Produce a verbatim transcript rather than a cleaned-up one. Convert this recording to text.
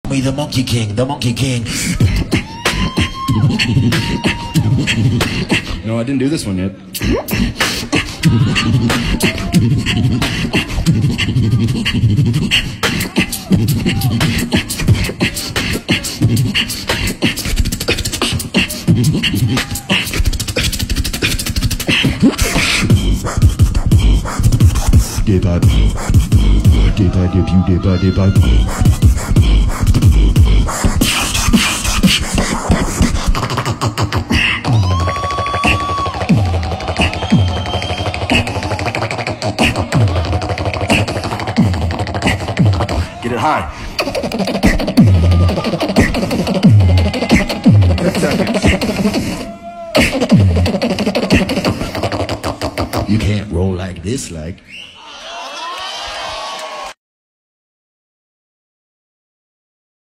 Me the Monkey King, the Monkey King. No, I didn't do this one yet. Deba, deba, debu, deba, deba. Get it high. ten seconds. You can't roll like this, like.